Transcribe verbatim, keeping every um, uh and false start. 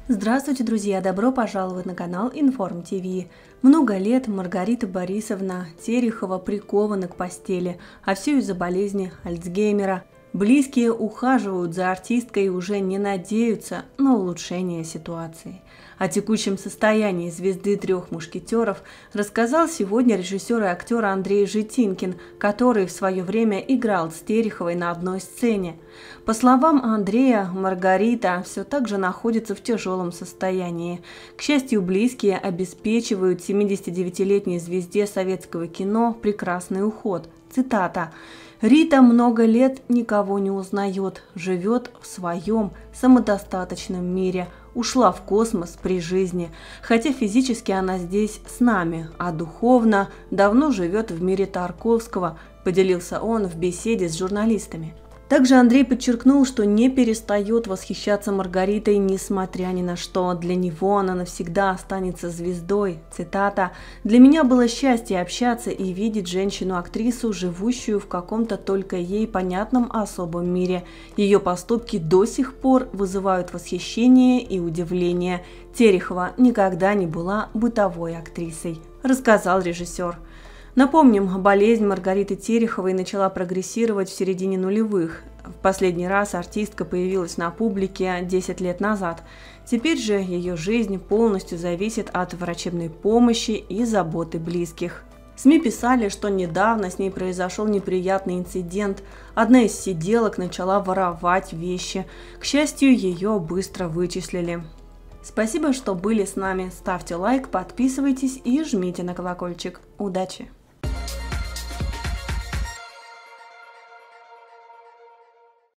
Здравствуйте, друзья! Добро пожаловать на канал Информ ТВ. Много лет Маргарита Борисовна Терехова прикована к постели, а все из-за болезни Альцгеймера. Близкие ухаживают за артисткой и уже не надеются на улучшение ситуации. О текущем состоянии звезды трех мушкетеров рассказал сегодня режиссер и актер Андрей Житинкин, который в свое время играл с Тереховой на одной сцене. По словам Андрея, Маргарита все так же находится в тяжелом состоянии. К счастью, близкие обеспечивают семидесятидевятилетней звезде советского кино прекрасный уход. Цитата. «Рита много лет никого не узнает, живет в своем самодостаточном мире, ушла в космос при жизни, хотя физически она здесь с нами, а духовно давно живет в мире Тарковского», поделился он в беседе с журналистами. Также Андрей подчеркнул, что не перестает восхищаться Маргаритой, несмотря ни на что. Для него она навсегда останется звездой. Цитата. «Для меня было счастье общаться и видеть женщину-актрису, живущую в каком-то только ей понятном особом мире. Ее поступки до сих пор вызывают восхищение и удивление. Терехова никогда не была бытовой актрисой», рассказал режиссер. Напомним, болезнь Маргариты Тереховой начала прогрессировать в середине нулевых. В последний раз артистка появилась на публике десять лет назад. Теперь же ее жизнь полностью зависит от врачебной помощи и заботы близких. СМИ писали, что недавно с ней произошел неприятный инцидент. Одна из сиделок начала воровать вещи. К счастью, ее быстро вычислили. Спасибо, что были с нами. Ставьте лайк, подписывайтесь и жмите на колокольчик. Удачи!